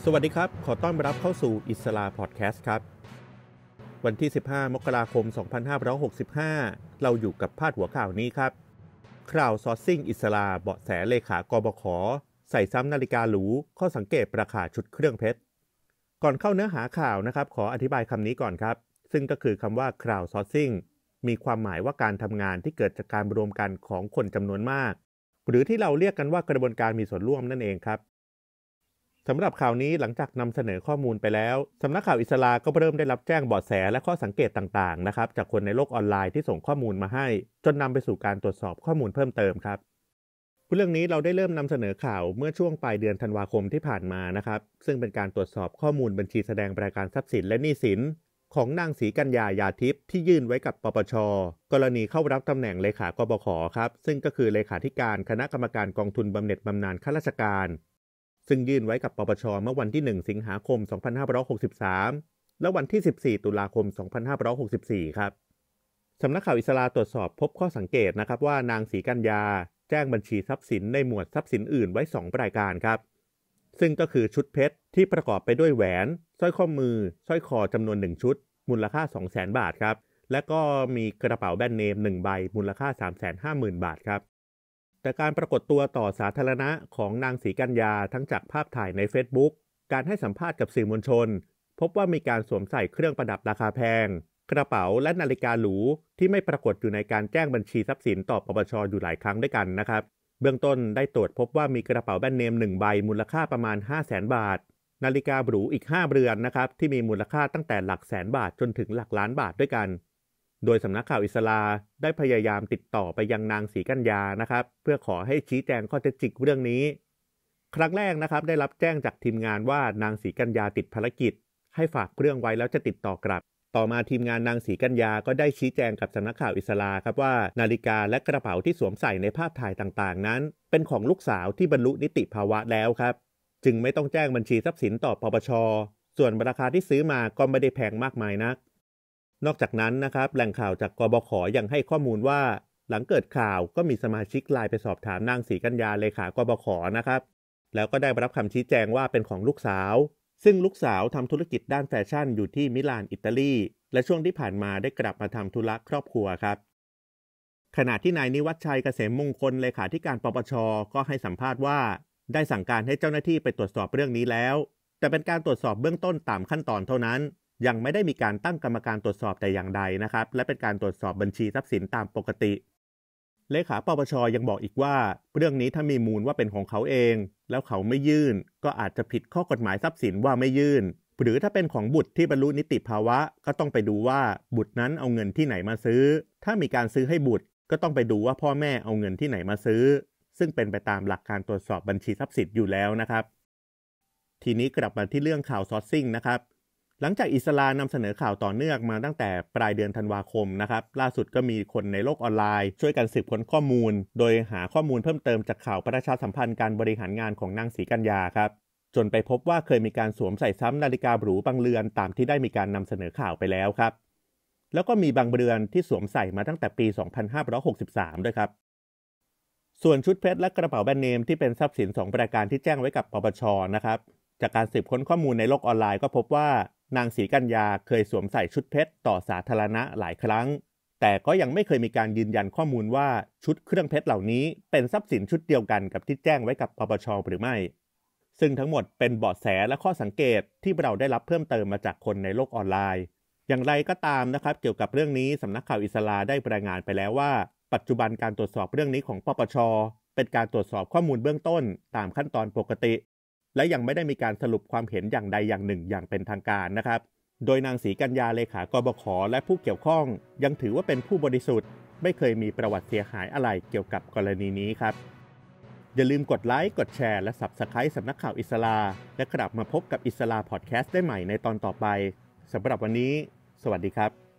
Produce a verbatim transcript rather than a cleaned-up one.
สวัสดีครับขอต้อนรับเข้าสู่อิสลาพอดแคสต์ครับวันที่สิบห้ามกราคมสองพันห้าร้อยหกสิบห้าเราอยู่กับพาดหัวข่าวนี้ครับคราวซอร์ซิ่งอิสลาเบาะแสเลขากบข.ใส่ซ้ำนาฬิกาหรูข้อสังเกตราคาชุดเครื่องเพชรก่อนเข้าเนื้อหาข่าวนะครับขออธิบายคำนี้ก่อนครับซึ่งก็คือคำว่า crowd sourcing มีความหมายว่าการทำงานที่เกิดจากการรวมกันของคนจำนวนมากหรือที่เราเรียกกันว่ากระบวนการมีส่วนร่วมนั่นเองครับสำหรับข่าวนี้หลังจากนำเสนอข้อมูลไปแล้วสำนักข่าวอิสลาก็เริ่มได้รับแจ้งเบาะแสและข้อสังเกตต่างๆนะครับจากคนในโลกออนไลน์ที่ส่งข้อมูลมาให้จนนำไปสู่การตรวจสอบข้อมูลเพิ่มเติมครับเรื่องนี้เราได้เริ่มนำเสนอข่าวเมื่อช่วงปลายเดือนธันวาคมที่ผ่านมานะครับซึ่งเป็นการตรวจสอบข้อมูลบัญชีแสดงรายการทรัพย์สินและหนี้สินของนางศรีกัญญายาทิพย์ที่ยื่นไว้กับปปช.กรณีเข้ารับตำแหน่งเลขากบข.ครับซึ่งก็คือเลขาธิการคณะกรรมการกองทุนบำเหน็จบำนาญข้าราชการซึ่งยื่นไว้กับปปช.เมื่อวันที่หนึ่งสิงหาคมสองพันห้าร้อยหกสิบสามและวันที่สิบสี่ตุลาคมสองพันห้าร้อยหกสิบสี่ครับสำนักข่าวอิสลาตรวจสอบพบข้อสังเกตนะครับว่านางศรีกัญญาแจ้งบัญชีทรัพย์สินในหมวดทรัพย์สินอื่นไว้สองรายการครับซึ่งก็คือชุดเพชรที่ประกอบไปด้วยแหวนสร้อยข้อมือสร้อยคอจำนวนหนึ่งชุดมูลค่า สองแสน บาทครับและก็มีกระเป๋าแบรนด์เนมหนึ่งใบมูลค่า สามแสนห้าหมื่น บาทครับแต่การปรากฏตัวต่อสาธารณะของนางศรีกัญญาทั้งจากภาพถ่ายใน Facebook การให้สัมภาษณ์กับสื่อมวลชนพบว่ามีการสวมใส่เครื่องประดับราคาแพงกระเป๋าและนาฬิกาหรูที่ไม่ปรากฏอยู่ในการแจ้งบัญชีทรัพย์สินต่อปปช.อยู่หลายครั้งด้วยกันนะครับเบื้องต้นได้ตรวจพบว่ามีกระเป๋าแบรนด์เนมหนึ่งใบมูลค่าประมาณ ห้าแสน บาทนาฬิกาหรูอีกห้าเรือนนะครับที่มีมูลค่าตั้งแต่หลักแสนบาทจนถึงหลักล้านบาทด้วยกันโดยสำนักข่าวอิสลาได้พยายามติดต่อไปยังนางศรีกัญญานะครับเพื่อขอให้ชี้แจงข้อเท็จจริงเรื่องนี้ครั้งแรกนะครับได้รับแจ้งจากทีมงานว่านางศรีกัญญาติดภารกิจให้ฝากเรื่องไว้แล้วจะติดต่อกลับต่อมาทีมงานนางศรีกัญญาก็ได้ชี้แจงกับสำนักข่าวอิสลาครับว่านาฬิกาและกระเป๋าที่สวมใส่ในภาพถ่ายต่างๆนั้นเป็นของลูกสาวที่บรรลุนิติภาวะแล้วครับจึงไม่ต้องแจ้งบัญชีทรัพย์สินต่อปปช.ส่วนราคาที่ซื้อมาก็ไม่ได้แพงมากมายนักนอกจากนั้นนะครับแหล่งข่าวจากกบข.ยังให้ข้อมูลว่าหลังเกิดข่าวก็มีสมาชิกไลน์ไปสอบถามนางศรีกัญญาเลขากบข.นะครับแล้วก็ได้รับคำชี้แจงว่าเป็นของลูกสาวซึ่งลูกสาวทำธุรกิจด้านแฟชั่นอยู่ที่มิลานอิตาลีและช่วงที่ผ่านมาได้กลับมาทำธุระครอบครัวครับขณะที่นายนิวัฒชัยเกษมมงคลเลขาธิการปปช.ก็ให้สัมภาษณ์ว่าได้สั่งการให้เจ้าหน้าที่ไปตรวจสอบเรื่องนี้แล้วแต่เป็นการตรวจสอบเบื้องต้นตามขั้นตอนเท่านั้นยังไม่ได้มีการตั้งกรรมการตรวจสอบแต่อย่างใดนะครับและเป็นการตรวจสอบบัญชีทรัพย์สินตามปกติเลขาปปช.ยังบอกอีกว่าเรื่องนี้ถ้ามีมูลว่าเป็นของเขาเองแล้วเขาไม่ยื่นก็อาจจะผิดข้อกฎหมายทรัพย์สินว่าไม่ยื่นหรือถ้าเป็นของบุตรที่บรรลุนิติภาวะก็ต้องไปดูว่าบุตรนั้นเอาเงินที่ไหนมาซื้อถ้ามีการซื้อให้บุตรก็ต้องไปดูว่าพ่อแม่เอาเงินที่ไหนมาซื้อซึ่งเป็นไปตามหลักการตรวจสอบบัญชีทรัพย์สินอยู่แล้วนะครับทีนี้กลับมาที่เรื่องข่าวซอร์ซิ่งนะครับหลังจากอิสลานำเสนอข่าวต่อเนื่องมาตั้งแต่ปลายเดือนธันวาคมนะครับล่าสุดก็มีคนในโลกออนไลน์ช่วยกันสืบค้นข้อมูลโดยหาข้อมูลเพิ่มเติมจากข่าวประชาสัมพันธ์การบริหารงานของนางศรีกัญญาครับจนไปพบว่าเคยมีการสวมใส่ซ้ำนาฬิกาหรูบางเรือนตามที่ได้มีการนำเสนอข่าวไปแล้วครับแล้วก็มีบางเรือนที่สวมใส่มาตั้งแต่ปีสองพันห้าร้อยหกสิบสามด้วยครับส่วนชุดเพชรและกระเป๋าแบรนด์เนมที่เป็นทรัพย์สินสองรายการที่แจ้งไว้กับปปช.นะครับจากการสืบค้นข้อมูลในโลกออนไลน์ก็พบว่านางศรีกัญญาเคยสวมใส่ชุดเพชรต่อสาธารณะหลายครั้งแต่ก็ยังไม่เคยมีการยืนยันข้อมูลว่าชุดเครื่องเพชรเหล่านี้เป็นทรัพย์สินชุดเดียวกันกับที่แจ้งไว้กับปปช.หรือไม่ซึ่งทั้งหมดเป็นเบาะแสและข้อสังเกตที่เราได้รับเพิ่มเติมมาจากคนในโลกออนไลน์อย่างไรก็ตามนะครับเกี่ยวกับเรื่องนี้สำนักข่าวอิสลาได้รายงานไปแล้วว่าปัจจุบันการตรวจสอบเรื่องนี้ของปปช.เป็นการตรวจสอบข้อมูลเบื้องต้นตามขั้นตอนปกติและยังไม่ได้มีการสรุปความเห็นอย่างใดอย่างหนึ่งอย่างเป็นทางการนะครับโดยนางศรีกัญญาเลขากบข.และผู้เกี่ยวข้องยังถือว่าเป็นผู้บริสุทธิ์ไม่เคยมีประวัติเสียหายอะไรเกี่ยวกับกรณีนี้ครับอย่าลืมกดไลค์กดแชร์และ Subscribe สำนักข่าวอิสลาและกลับมาพบกับอิสลาพอดแคสต์ได้ใหม่ในตอนต่อไปสำหรับวันนี้สวัสดีครับ